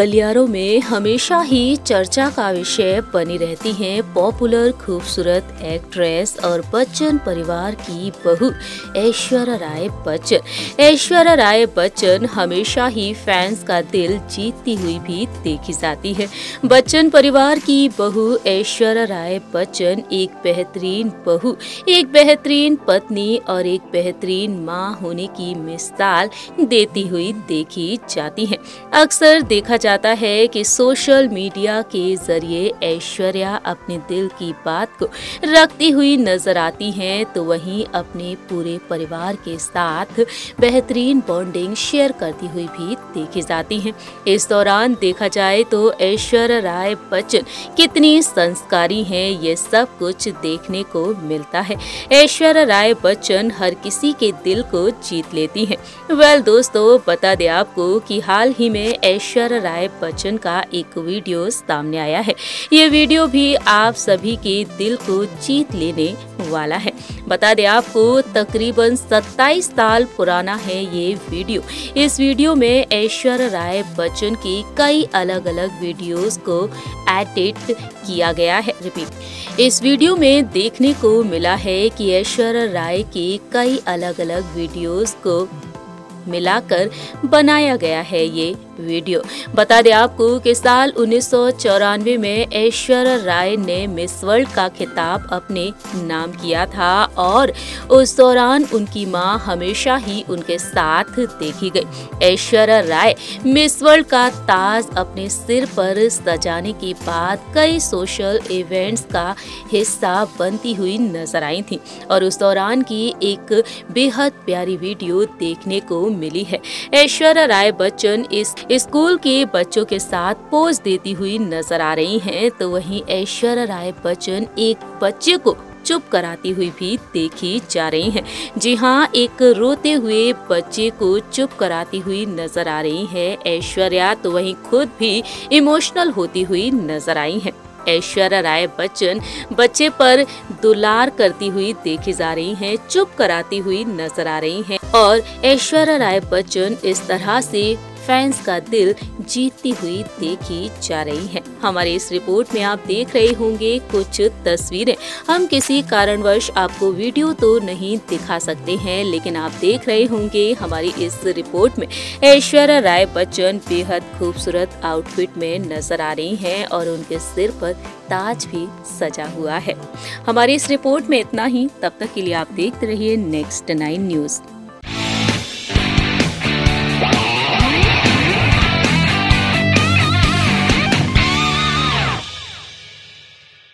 गलियारों में हमेशा ही चर्चा का विषय बनी रहती हैं पॉपुलर खूबसूरत एक्ट्रेस और बच्चन परिवार की बहू ऐश्वर्या राय बच्चन। ऐश्वर्या राय बच्चन हमेशा ही फैंस का दिल जीतती हुई भी देखी जाती है। बच्चन परिवार की बहू ऐश्वर्या राय बच्चन एक बेहतरीन बहू, एक बेहतरीन पत्नी और एक बेहतरीन मां होने की मिसाल देती हुई देखी जाती है। अक्सर देखा जाता है कि सोशल मीडिया के जरिए ऐश्वर्या अपने दिल की बात को रखती हुई नजर आती हैं, तो वहीं अपने पूरे परिवार के साथ बेहतरीन बॉन्डिंग शेयर करती हुई भी देखी जाती हैं। इस दौरान देखा जाए तो ऐश्वर्या राय बच्चन कितनी संस्कारी हैं, ये सब कुछ देखने को मिलता है। ऐश्वर्या राय बच्चन हर किसी के दिल को जीत लेती हैं। दोस्तों, बता दें आपको कि हाल ही में ऐश्वर्या राय बच्चन का एक वीडियो सामने आया है। ये वीडियो भी आप सभी के दिल को जीत लेने वाला है। बता दें आपको तकरीबन 27 साल पुराना है ये वीडियो। इस वीडियो में ऐश्वर्या राय बच्चन की कई अलग अलग वीडियोस को एडिट किया गया है। इस वीडियो में देखने को मिला है कि ऐश्वर्या राय के कई अलग अलग वीडियोस को मिलाकर बनाया गया है ये वीडियो। बता दें आपको कि साल 1994 में ऐश्वर्या राय ने मिस वर्ल्ड का खिताब अपने नाम किया था और उस दौरान उनकी मां हमेशा ही उनके साथ देखी गई। ऐश्वर्या राय मिस वर्ल्ड का ताज अपने सिर पर सजाने के बाद कई सोशल इवेंट्स का हिस्सा बनती हुई नजर आई थी और उस दौरान की एक बेहद प्यारी वीडियो देखने को मिली है। ऐश्वर्या राय बच्चन इस स्कूल के बच्चों के साथ पोज देती हुई नजर आ रही हैं, तो वहीं ऐश्वर्या राय बच्चन एक बच्चे को चुप कराती हुई भी देखी जा रही हैं। जी हाँ, एक रोते हुए बच्चे को चुप कराती हुई नजर आ रही है ऐश्वर्या, तो वहीं खुद भी इमोशनल होती हुई नजर आई हैं। ऐश्वर्या राय बच्चन बच्चे पर दुलार करती हुई देखी जा रही हैं, चुप कराती हुई नजर आ रही हैं और ऐश्वर्या राय बच्चन इस तरह से फैंस का दिल जीतती हुई देखी जा रही है। हमारे इस रिपोर्ट में आप देख रहे होंगे कुछ तस्वीरें। हम किसी कारणवश आपको वीडियो तो नहीं दिखा सकते हैं, लेकिन आप देख रहे होंगे हमारी इस रिपोर्ट में ऐश्वर्या राय बच्चन बेहद खूबसूरत आउटफिट में नजर आ रही हैं और उनके सिर पर ताज भी सजा हुआ है। हमारी इस रिपोर्ट में इतना ही। तब तक के लिए आप देखते रहिए नेक्स्ट 9 न्यूज।